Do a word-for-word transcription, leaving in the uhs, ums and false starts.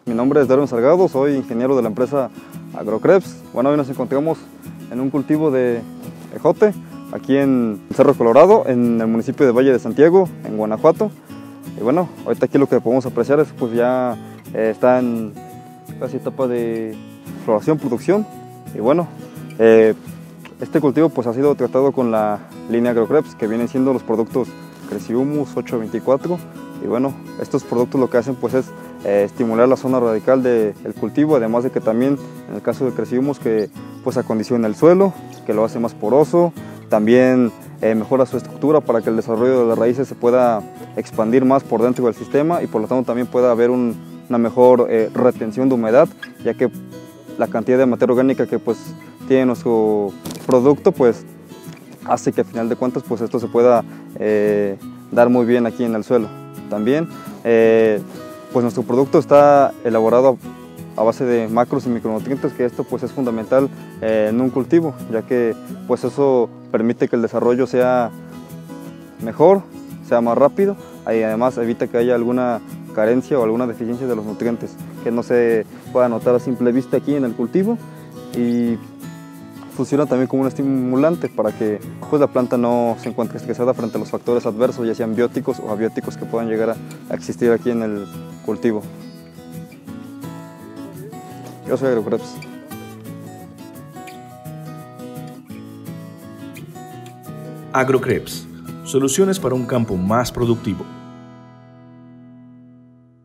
Mi nombre es Darwin Salgado, soy ingeniero de la empresa Agrocreps. Bueno, hoy nos encontramos en un cultivo de ejote aquí en Cerro Colorado, en el municipio de Valle de Santiago, en Guanajuato. Y bueno, ahorita aquí lo que podemos apreciar es pues ya eh, está en casi etapa de floración, producción. Y bueno, eh, este cultivo pues ha sido tratado con la línea Agrocreps, que vienen siendo los productos Cresihumus ocho veinticuatro. Y bueno, estos productos lo que hacen pues es eh, estimular la zona radical del cultivo, además de que también en el caso del Cresihumus que pues acondiciona el suelo, que lo hace más poroso, también eh, mejora su estructura para que el desarrollo de las raíces se pueda expandir más por dentro del sistema y por lo tanto también pueda haber un, una mejor eh, retención de humedad, ya que la cantidad de materia orgánica que pues tiene nuestro producto pues hace que al final de cuentas pues esto se pueda eh, dar muy bien aquí en el suelo. También eh, pues nuestro producto está elaborado a base de macros y micronutrientes, que esto pues es fundamental eh, en un cultivo, ya que pues eso permite que el desarrollo sea mejor, sea más rápido y además evita que haya alguna carencia o alguna deficiencia de los nutrientes que no se pueda notar a simple vista aquí en el cultivo, y funciona también como un estimulante para que pues, la planta no se encuentre estresada frente a los factores adversos, ya sean bióticos o abióticos, que puedan llegar a, a existir aquí en el cultivo. Yo soy Agrocreps. Agrocreps, soluciones para un campo más productivo.